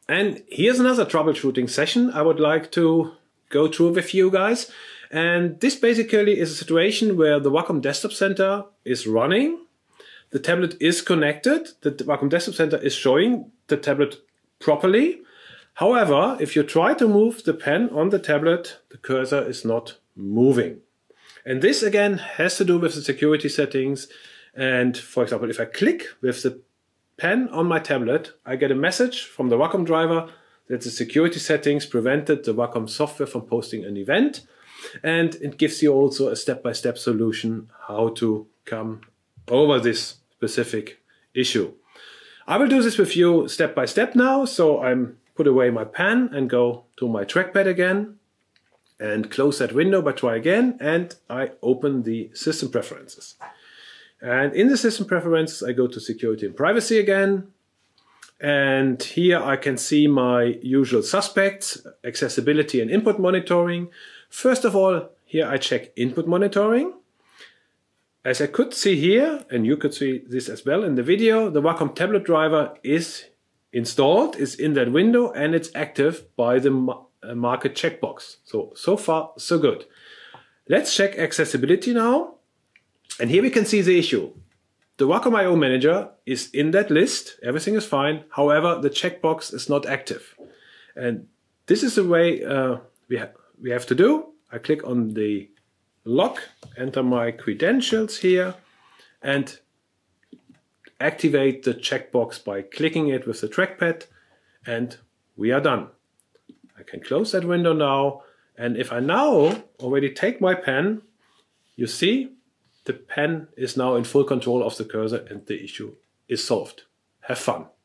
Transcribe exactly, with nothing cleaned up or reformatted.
And here's another troubleshooting session I would like to go through with you guys. And this basically is a situation where the Wacom Desktop Center is running. The tablet is connected. The Wacom Desktop Center is showing the tablet properly. However, if you try to move the pen on the tablet, the cursor is not moving. And this again has to do with the security settings. And for example, if I click with the pen on my tablet, I get a message from the Wacom driver that the security settings prevented the Wacom software from posting an event, and it gives you also a step-by-step solution how to come over this specific issue. I will do this with you step by step now, so I'm put away my pen and go to my trackpad again and close that window, but try again, and I open the system preferences. And in the system preferences, I go to security and privacy again. And here I can see my usual suspects, accessibility and input monitoring. First of all, here I check input monitoring. As I could see here, and you could see this as well in the video, the Wacom tablet driver is installed, is in that window, and it's active by the market checkbox. So, so far, so good. Let's check accessibility now. And here we can see the issue. The Wacom I O Manager is in that list, everything is fine. However, the checkbox is not active. And this is the way uh, we, ha we have to do. I click on the lock, enter my credentials here, and activate the checkbox by clicking it with the trackpad, and we are done. I can close that window now, and if I now already take my pen, you see, the pen is now in full control of the cursor and the issue is solved. Have fun.